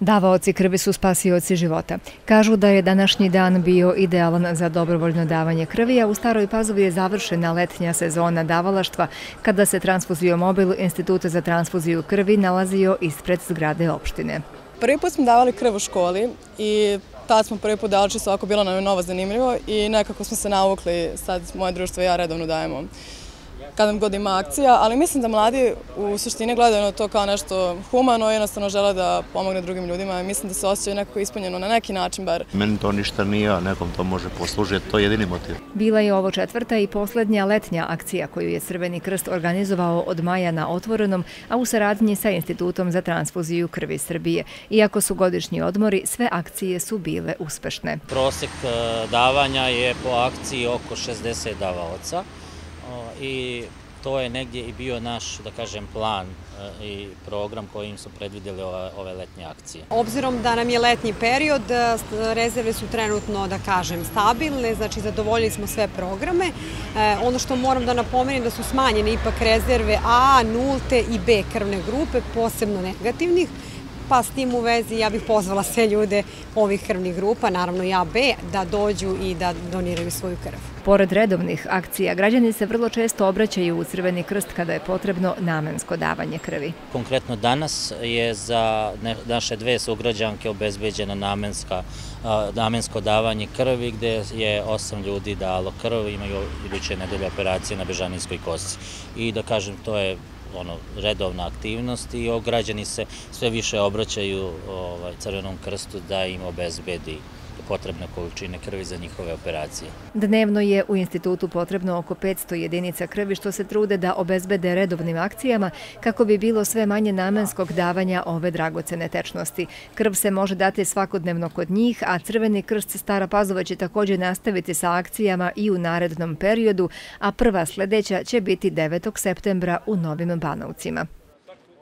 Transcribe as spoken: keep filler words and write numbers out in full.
Davaoci krvi su spasioci života. Kažu da je današnji dan bio idealan za dobrovoljno davanje krvi, a u Staroj Pazovi je završena letnja sezona davalaštva kada se transfuziomobil Instituta za transfuziju krvi nalazio ispred zgrade opštine. Prvi put smo davali krv u školi i tad smo prvi put davali, čisto ovako bilo nam je novo zanimljivo i nekako smo se navukli, sad moje društvo i ja redovno dajemo kad nam god ima akcija, ali mislim da mladi u suštini gledaju na to kao nešto humano i jednostavno žele da pomogne drugim ljudima. Mislim da se osjećaju nekako ispunjeno na neki način bar. Meni to ništa nije, a nekom to može poslužiti, to je jedini motiv. Bila je ovo četvrta i posljednja letnja akcija koju je Crveni krst organizovao od maja na Otvorenom, a u saradnji sa Institutom za transfuziju krvi Srbije. Iako su godišnji odmori, sve akcije su bile uspešne. Prosek davanja je po akciji oko šezdeset davaoca. I to je negdje i bio naš, da kažem, plan i program kojim su predvidjeli ove letnje akcije. Obzirom da nam je letnji period, rezerve su trenutno, da kažem, stabilne, znači zadovoljili smo sve programe. Ono što moram da napomenem da su smanjene ipak rezerve A, nulte i B krvne grupe, posebno negativnih. Pa s tim u vezi ja bih pozvala sve ljude ovih krvnih grupa, naravno i A, B, da dođu i da doniraju svoju krv. Pored redovnih akcija, građani se vrlo često obraćaju u Crveni krst kada je potrebno namensko davanje krvi. Konkretno danas je za naše dve sugrađanke obezbeđeno namensko davanje krvi gdje je osam ljudi dalo krv, imaju iduće nedelje operacije na bežanijskoj kosti. I da kažem, to je ono, redovna aktivnost i građani se sve više obraćaju ovaj, Crvenom krstu da im obezbedi potrebne količine krvi za njihove operacije. Dnevno je u institutu potrebno oko petsto jedinica krvi što se trude da obezbede redovnim akcijama kako bi bilo sve manje namenskog davanja ove dragocene tečnosti. Krv se može dati svakodnevno kod njih, a Crveni krst Stara Pazova će također nastaviti sa akcijama i u narednom periodu, a prva sljedeća će biti devetog septembra u Novim Banovcima.